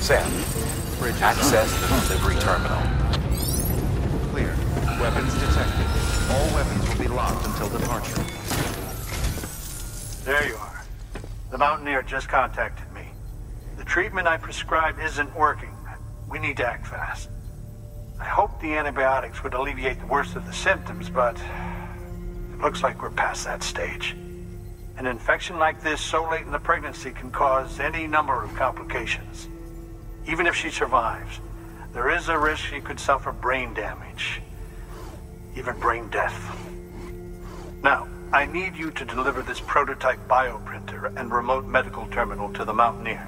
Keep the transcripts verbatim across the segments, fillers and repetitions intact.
Sam, access the delivery terminal. Clear. Weapons detected. All weapons will be locked until departure. There you are. The Mountaineer just contacted me. The treatment I prescribed isn't working. We need to act fast. I hoped the antibiotics would alleviate the worst of the symptoms, but it looks like we're past that stage. An infection like this so late in the pregnancy can cause any number of complications. Even if she survives, there is a risk she could suffer brain damage, even brain death. Now, I need you to deliver this prototype bioprinter and remote medical terminal to the Mountaineer.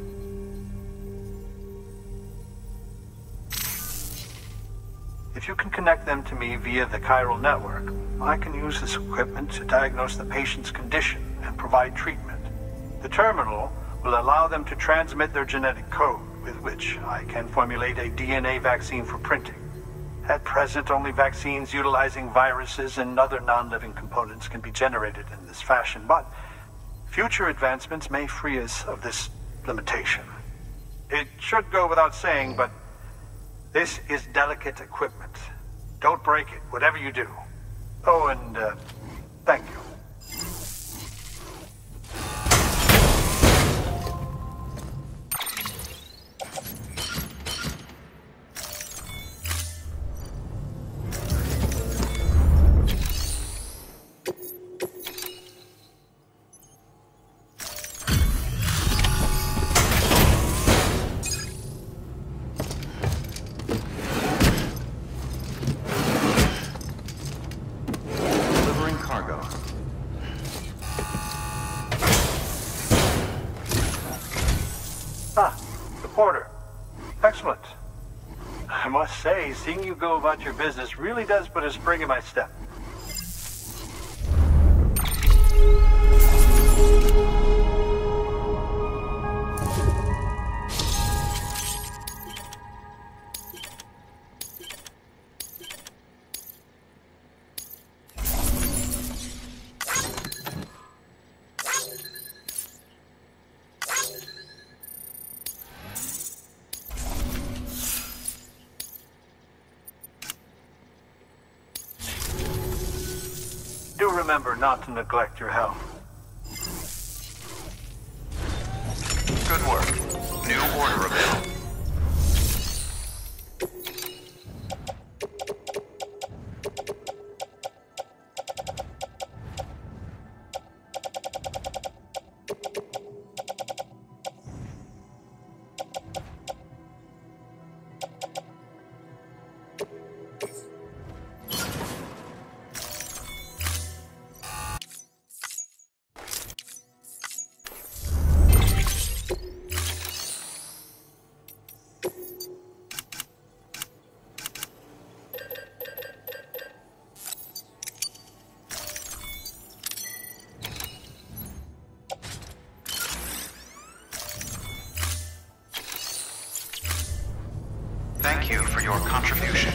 If you can connect them to me via the chiral network, I can use this equipment to diagnose the patient's condition and provide treatment. The terminal will allow them to transmit their genetic code, with which I can formulate a D N A vaccine for printing. At present, only vaccines utilizing viruses and other non-living components can be generated in this fashion, but future advancements may free us of this limitation. It should go without saying, but this is delicate equipment. Don't break it, whatever you do. Oh, and uh, thank you. Excellent. I must say, seeing you go about your business really does put a spring in my step. Do remember not to neglect your health. Good work. New order available. Thank you for your contribution.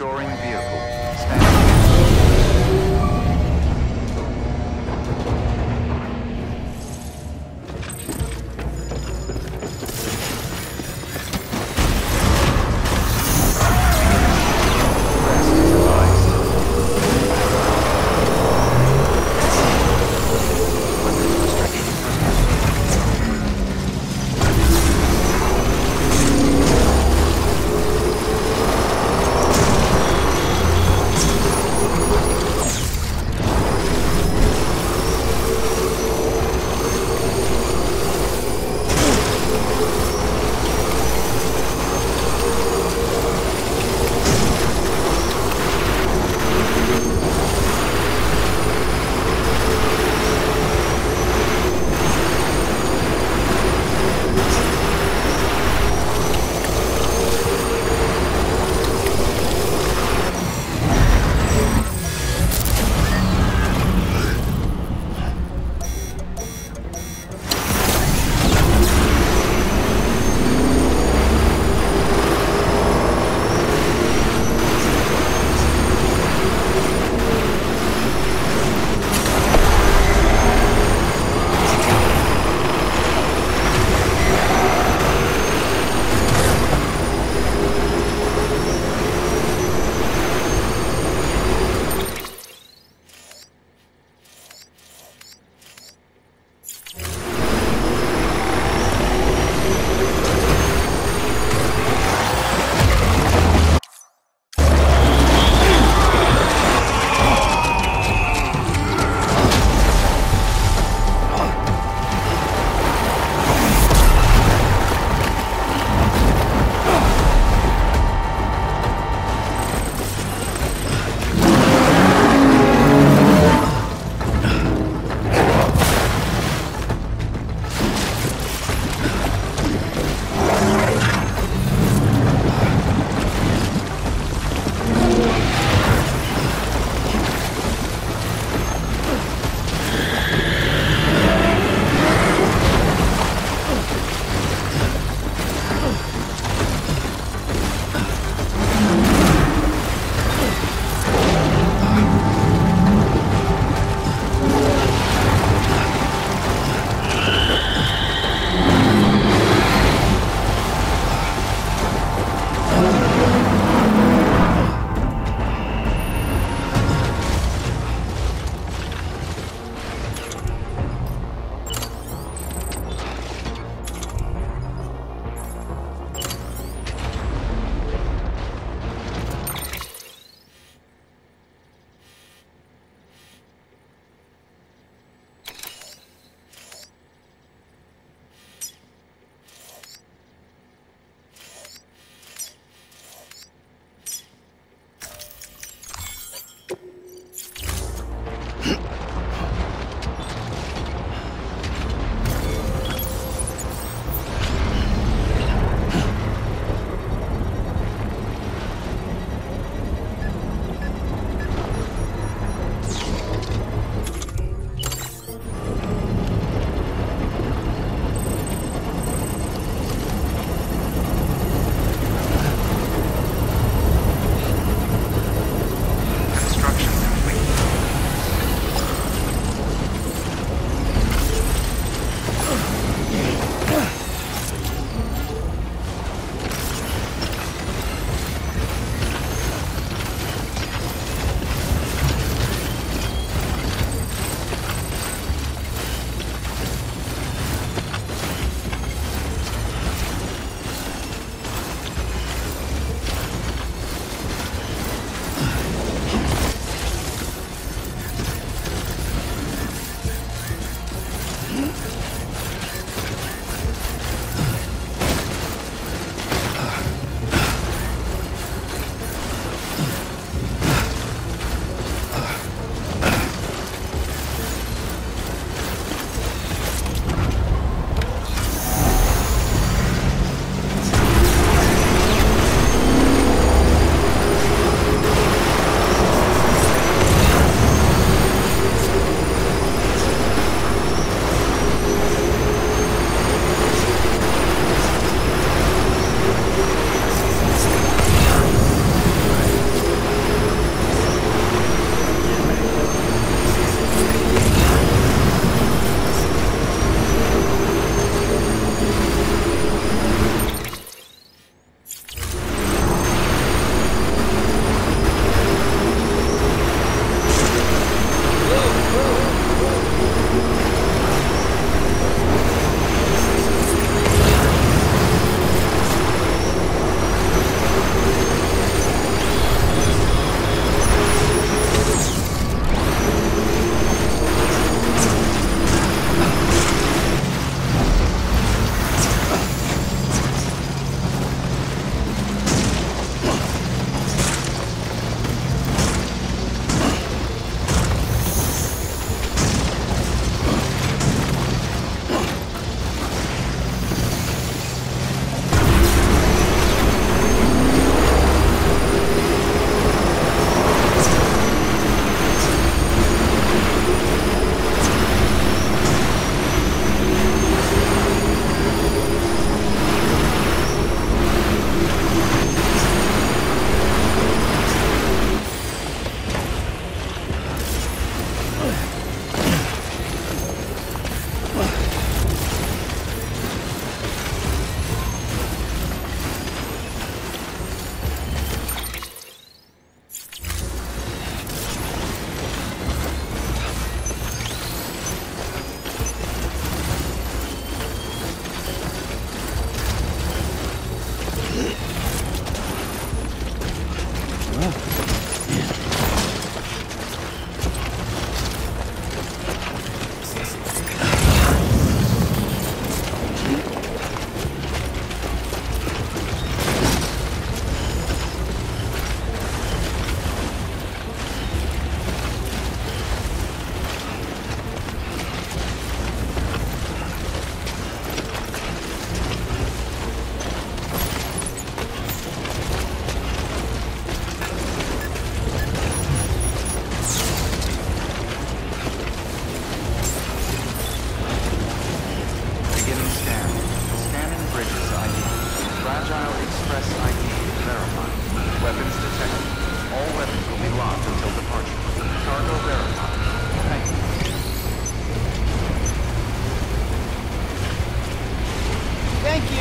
Restoring vehicle. Standing.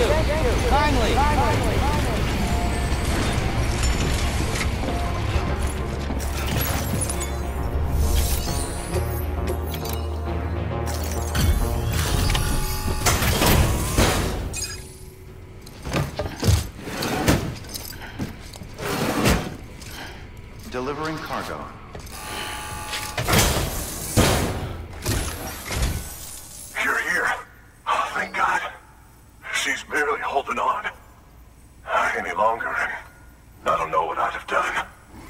Kindly. Kindly. Delivering cargo. You're here. Oh, thank God. She's barely holding on. Uh, any longer, and I don't know what I'd have done.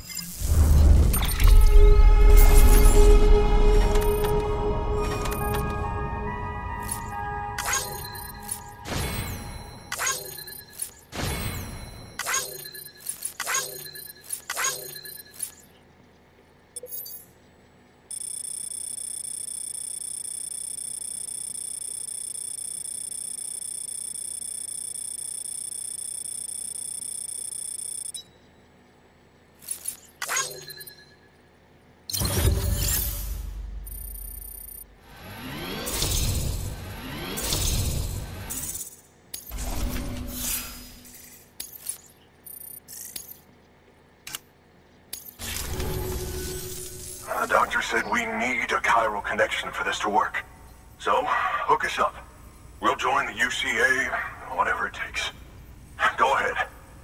The doctor said we need a chiral connection for this to work. So, hook us up. We'll join the U C A, whatever it takes. Go ahead.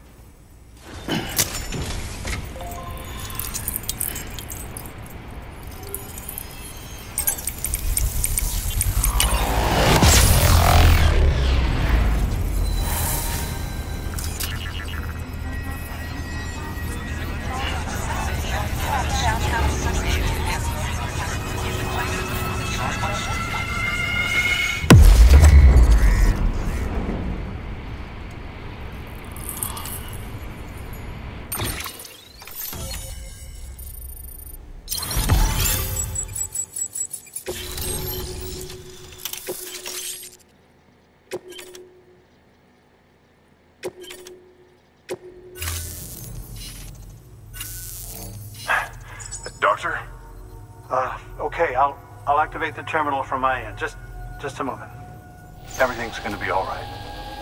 Doctor? Uh, okay, I'll, I'll activate the terminal from my end. Just, just a moment. Everything's gonna be all right.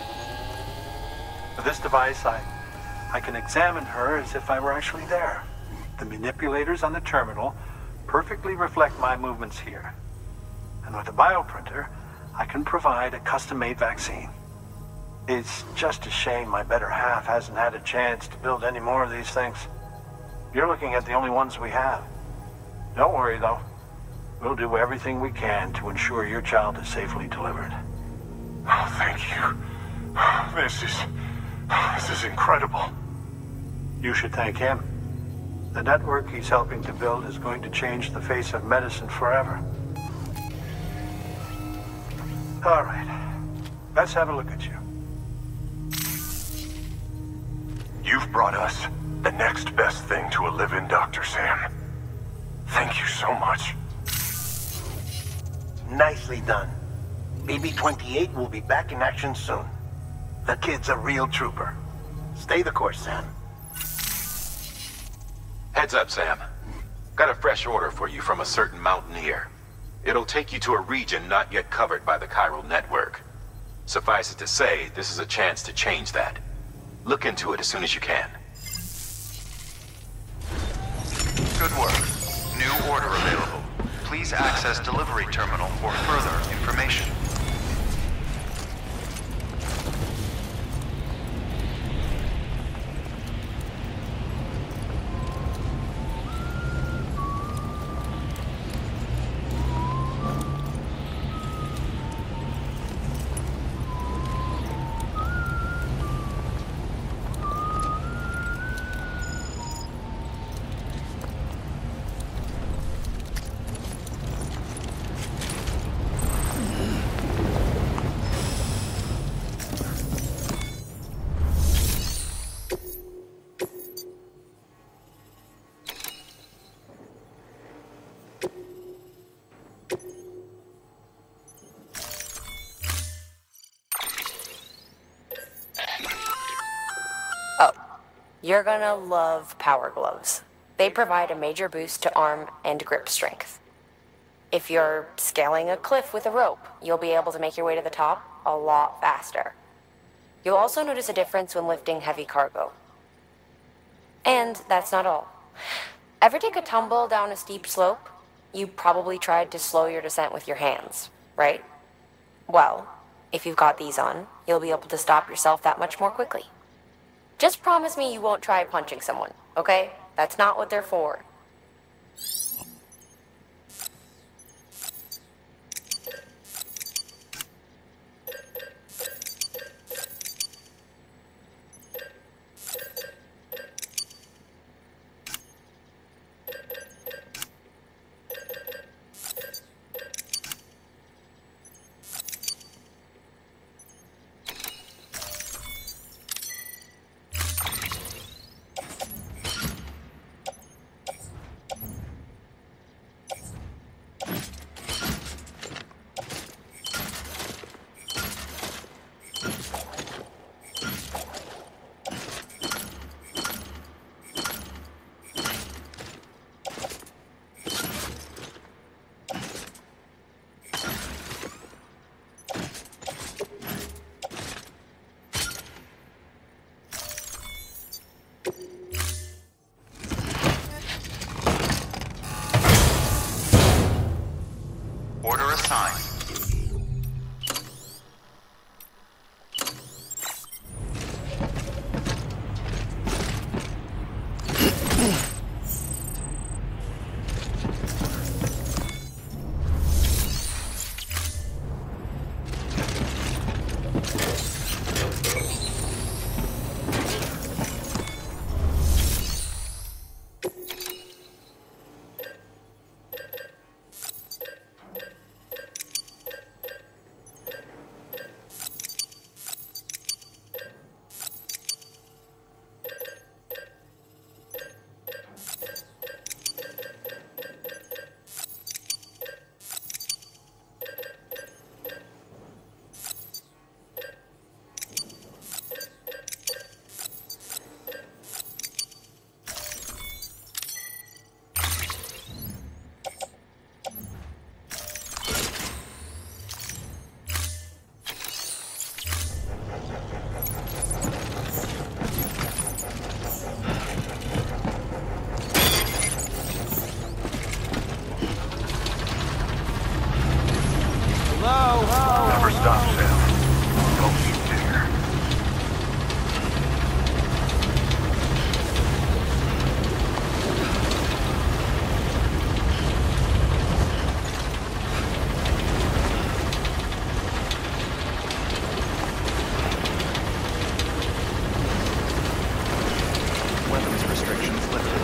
With this device, I, I can examine her as if I were actually there. The manipulators on the terminal perfectly reflect my movements here. And with the bioprinter, I can provide a custom-made vaccine. It's just a shame my better half hasn't had a chance to build any more of these things. You're looking at the only ones we have. Don't worry, though. We'll do everything we can to ensure your child is safely delivered. Oh, thank you. This is... this is incredible. You should thank him. The network he's helping to build is going to change the face of medicine forever. All right. Let's have a look at you. You've brought us the next best thing to a live-in Doctor Sam. Thank you so much. Nicely done. B B twenty-eight will be back in action soon. The kid's a real trooper. Stay the course, Sam. Heads up, Sam. Got a fresh order for you from a certain mountaineer. It'll take you to a region not yet covered by the chiral network. Suffice it to say, this is a chance to change that. Look into it as soon as you can. Good work. New order available. Please access delivery terminal for further information. You're gonna love Power Gloves. They provide a major boost to arm and grip strength. If you're scaling a cliff with a rope, you'll be able to make your way to the top a lot faster. You'll also notice a difference when lifting heavy cargo. And that's not all. Ever take a tumble down a steep slope? You probably tried to slow your descent with your hands, right? Well, if you've got these on, you'll be able to stop yourself that much more quickly. Just promise me you won't try punching someone, okay? That's not what they're for. Order assigned. Never stop, Sam. Don't keep there. Weapons restrictions lifted.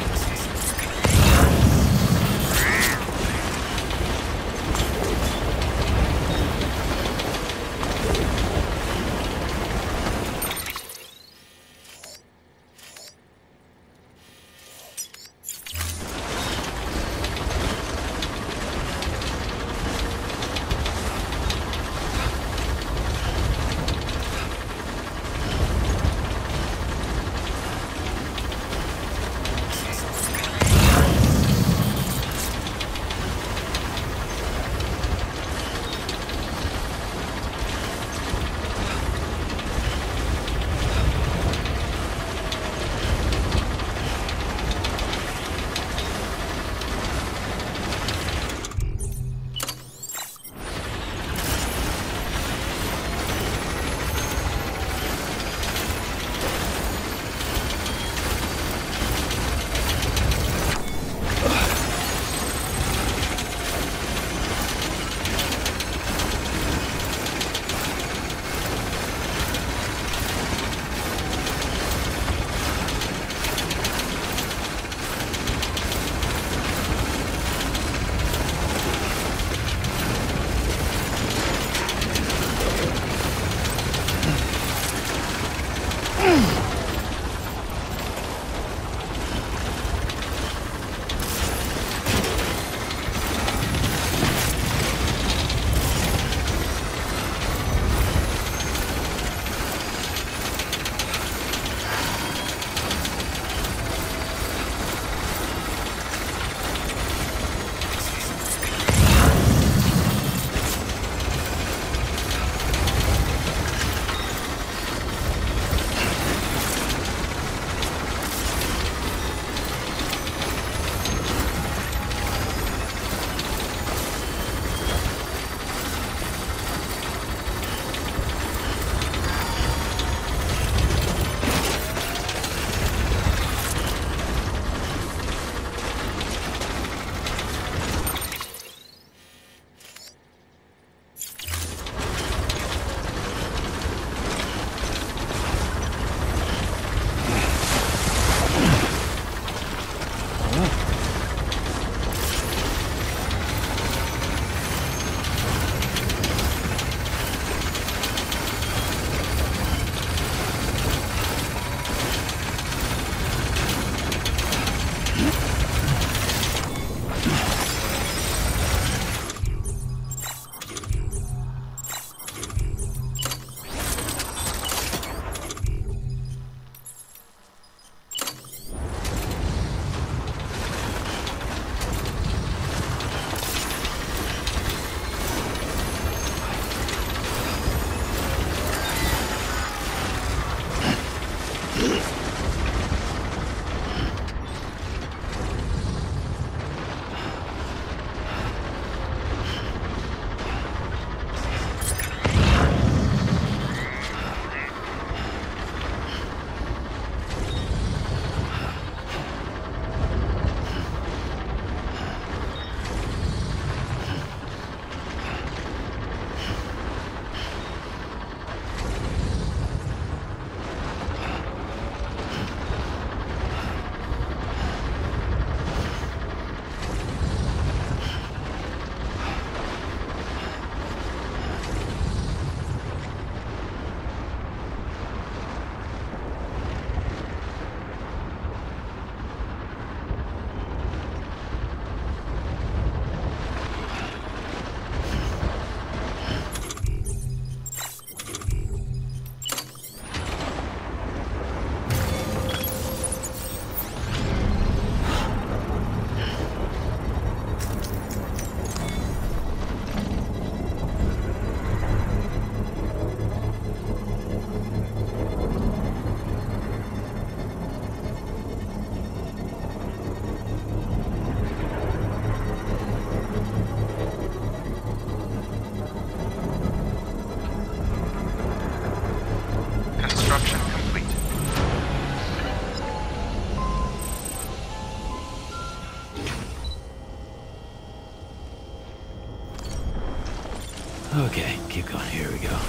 Okay, keep going. Here we go.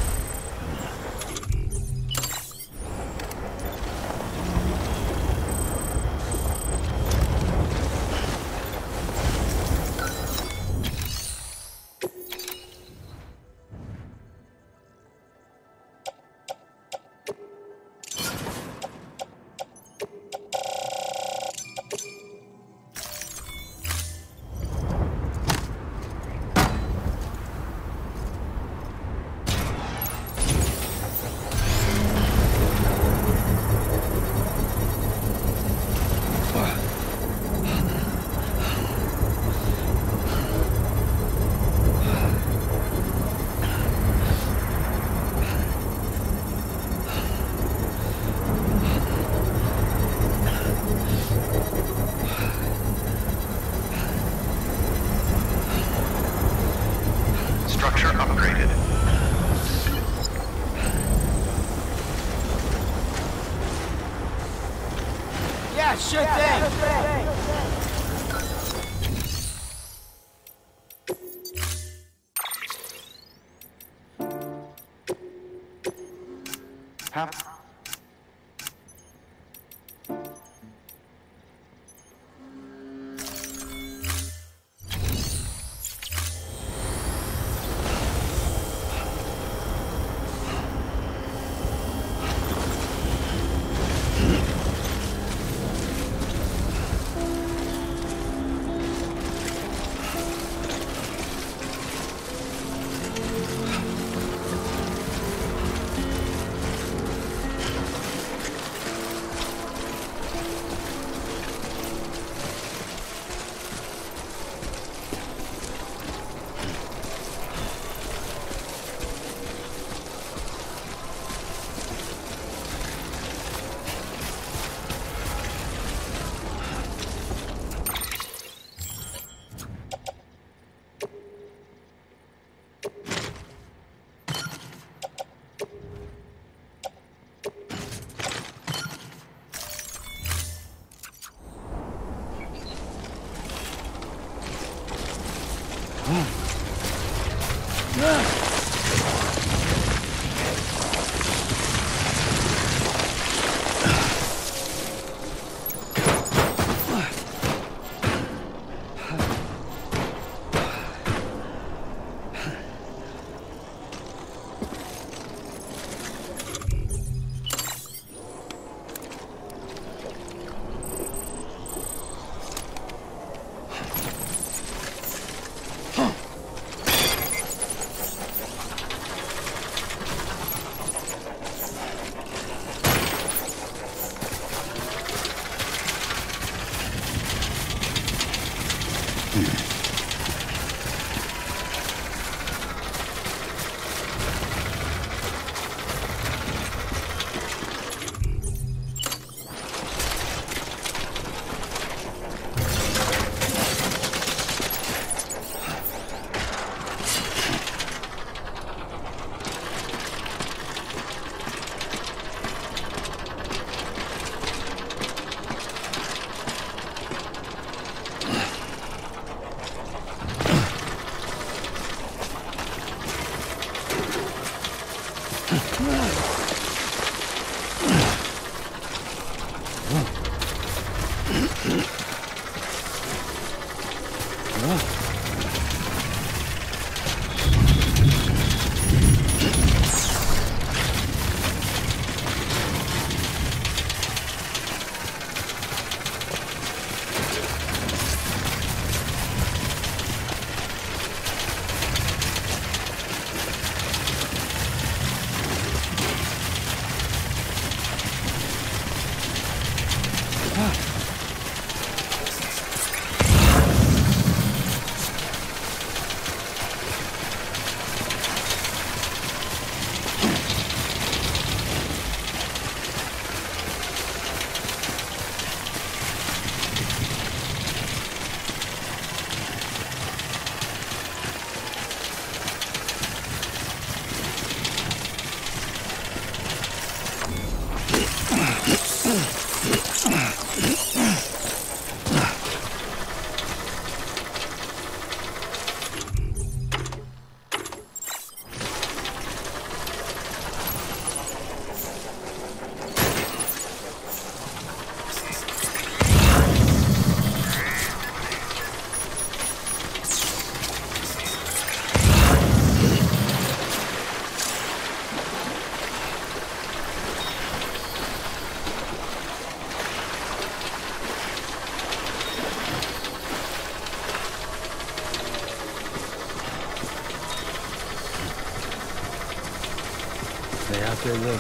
Structure upgraded. Yeah, sure thing. Have Stay out there, Lou.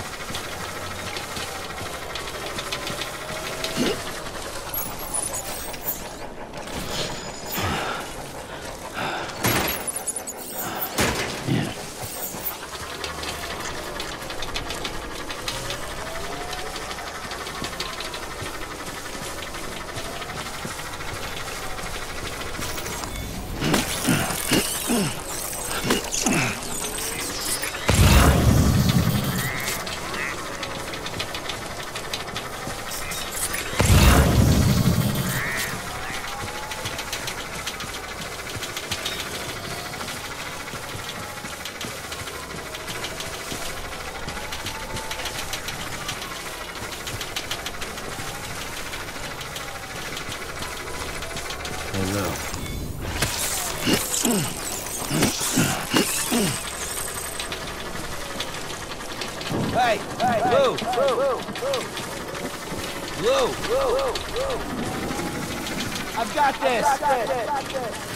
Hey, hey, Lou, Lou, Lou, Lou, Lou, Lou. I've got this. I've got this. I've got this.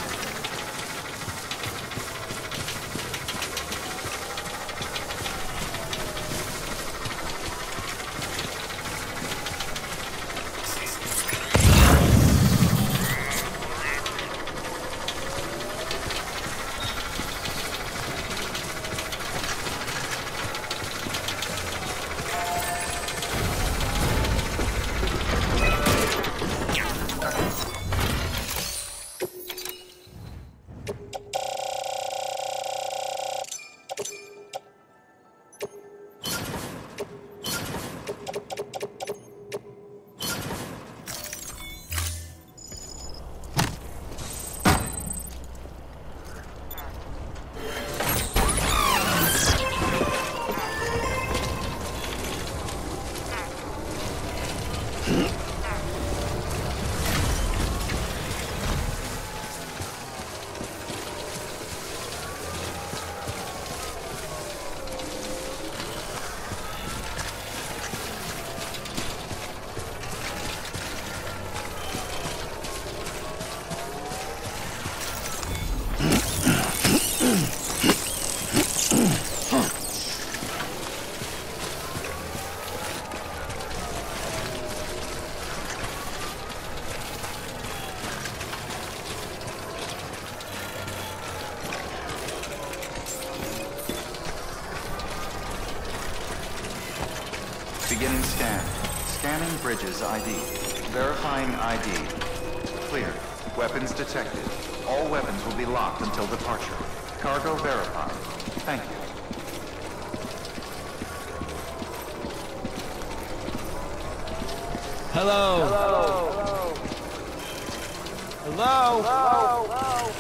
Beginning scan. Scanning bridges I D. Verifying I D. Clear. Weapons detected. All weapons will be locked until departure. Cargo verified. Thank you. Hello. Hello. Hello. Hello. Hello.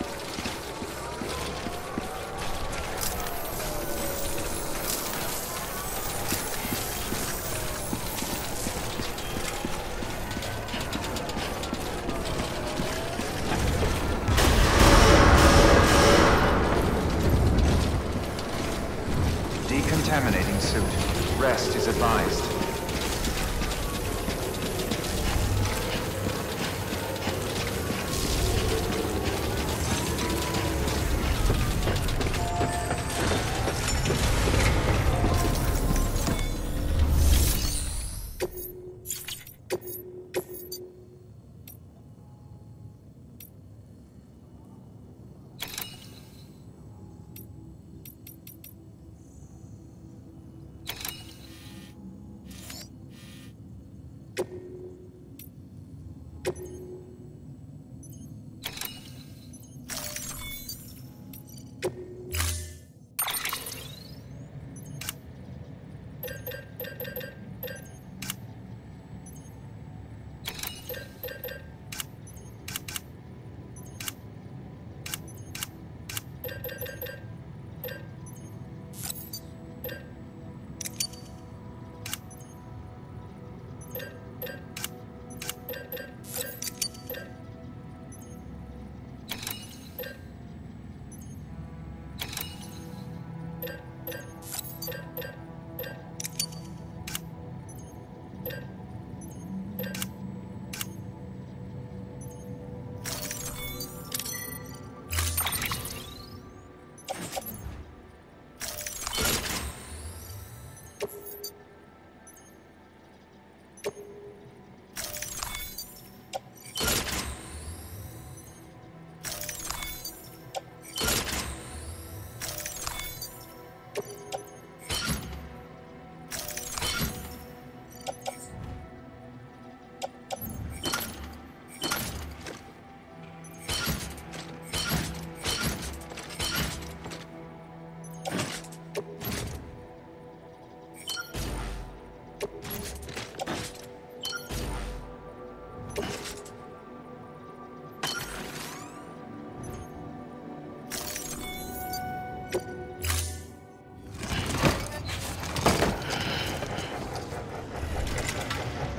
Decontaminating suit. Rest is advised.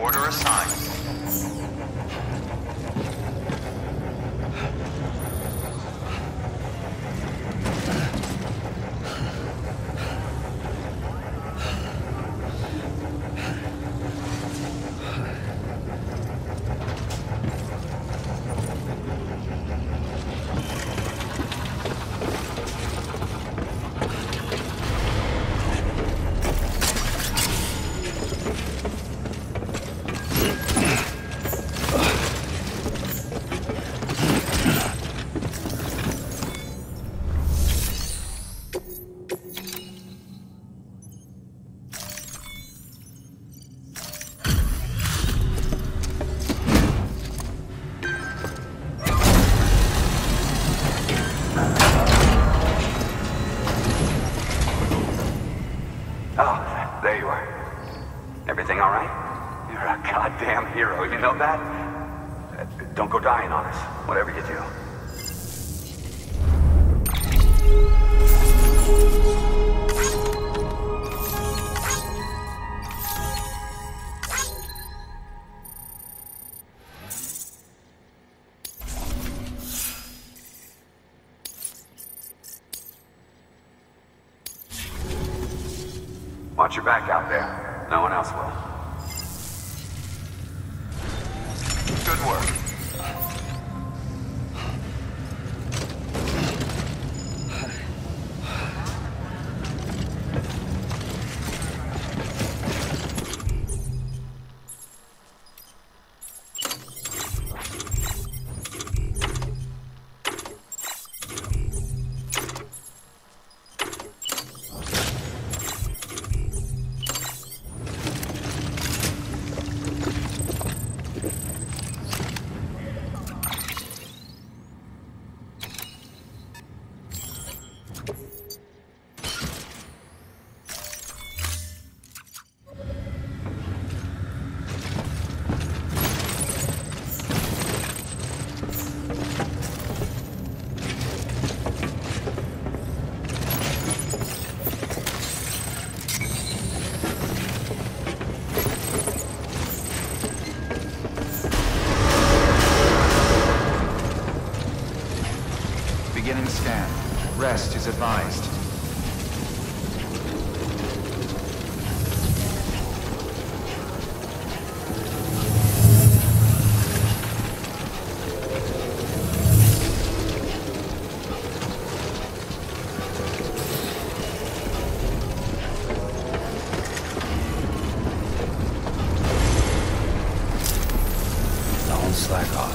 Order assigned. Hero, you know that? Don't go dying on us, whatever you do. Watch your back out there. No one else will. Good work. Beginning scan. Rest is advised. Don't slack off.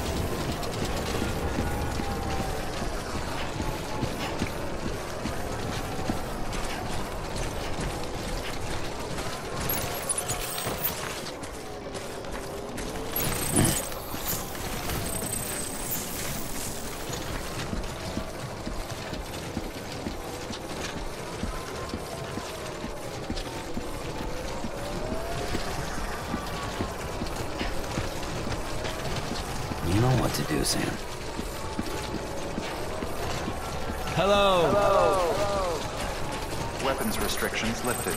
You know what to do, Sam. Hello. Hello. Weapons restrictions lifted.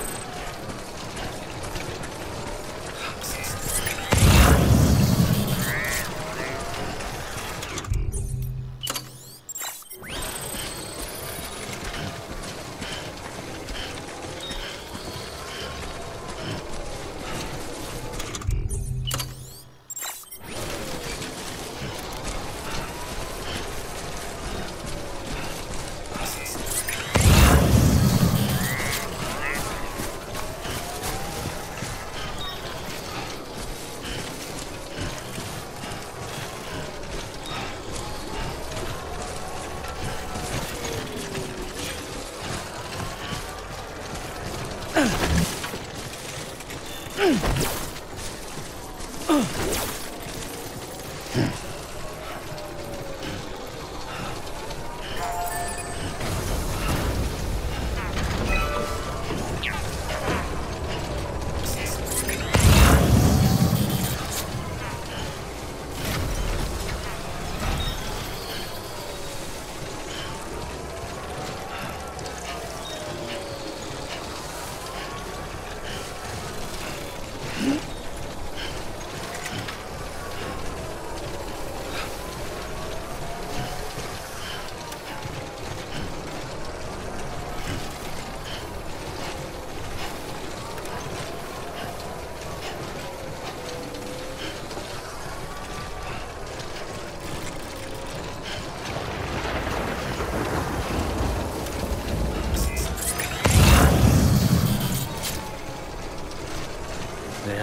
Hmm?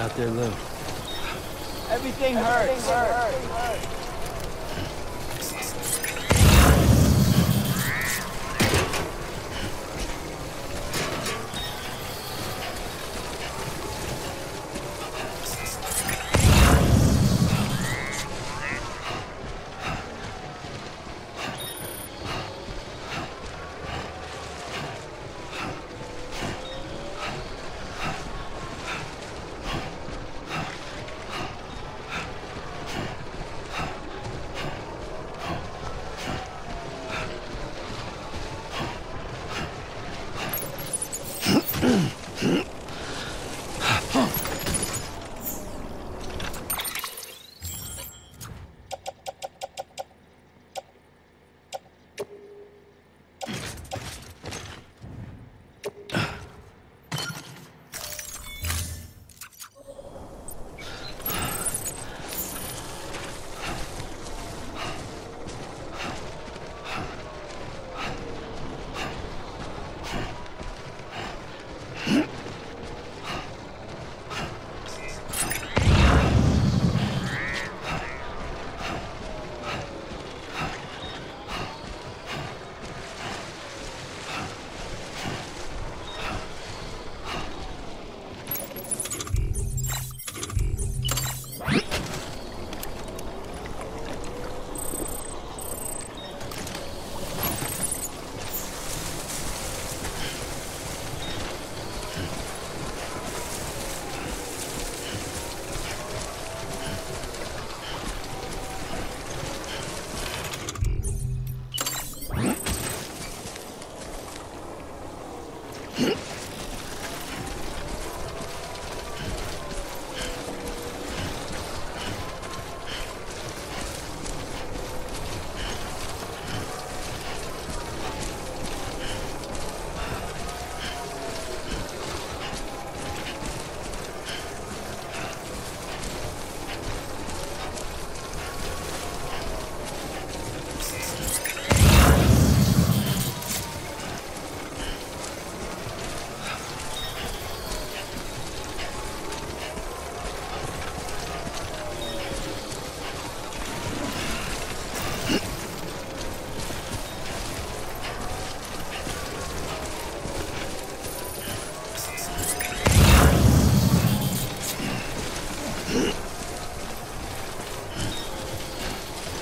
out there, Lou? Everything hurts. Everything hurts.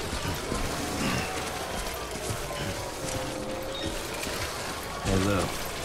Hey, Lou.